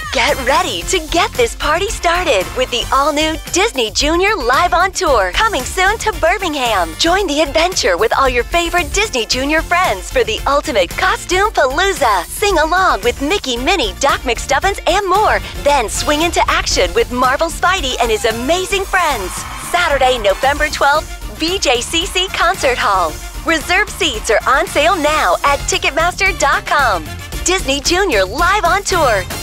Get ready to get this party started with the all-new Disney Junior Live on Tour, coming soon to Birmingham. Join the adventure with all your favorite Disney Junior friends for the ultimate costume palooza. Sing along with Mickey, Minnie, Doc McStuffins, and more. Then swing into action with Marvel Spidey and his amazing friends. Saturday, November 12th, BJCC Concert Hall. Reserved seats are on sale now at Ticketmaster.com. Disney Junior Live on Tour.